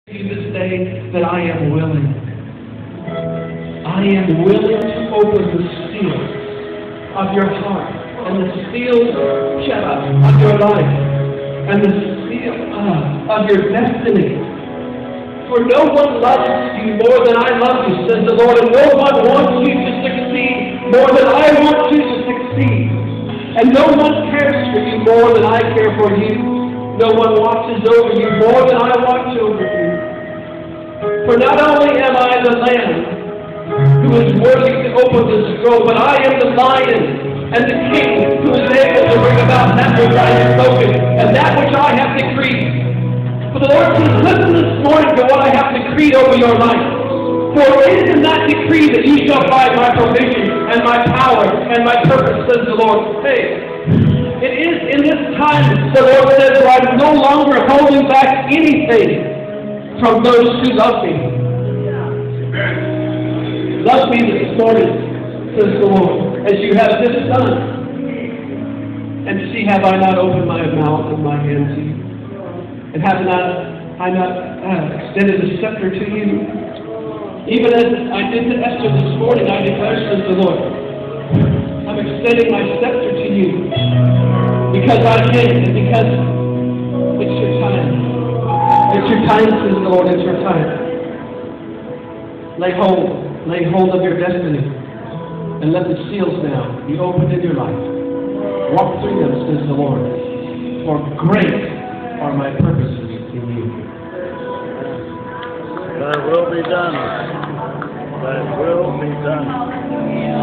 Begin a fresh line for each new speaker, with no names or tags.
you this day that I am willing. I am willing to open the seals of your heart and the seals of your life and the seal of your destiny. For no one loves you more than I love you, says the Lord, and no one wants you to succeed more than I want you to succeed. And no one cares for you more than I care for you. No one watches over you more than I watch over you. For not only am I the Lamb who is worthy to open the scroll, but I am the Lion and the King who is able to bring about that which I have spoken and that which I have decreed. For the Lord says, listen this morning to what I have decreed over your life. For it is in that decree that you shall find my provision and my power and my purpose, says the Lord. Hey, it is in this time, the Lord says, where I'm no longer holding back anything from those who love me. Love me this morning, says the Lord, as you have this done. And see, have I not opened my mouth and my hands to you? And have I not extended the scepter to you? Even as I did to Esther this morning, I declare, says the Lord, I'm extending my scepter to you because I can and because it's your time. It's your time, says the Lord, it's your time. Lay hold of your destiny and let the seals now be opened in your life. Walk through them, says the Lord, for great are my purposes in you.
Thy will be done. Thy will be done.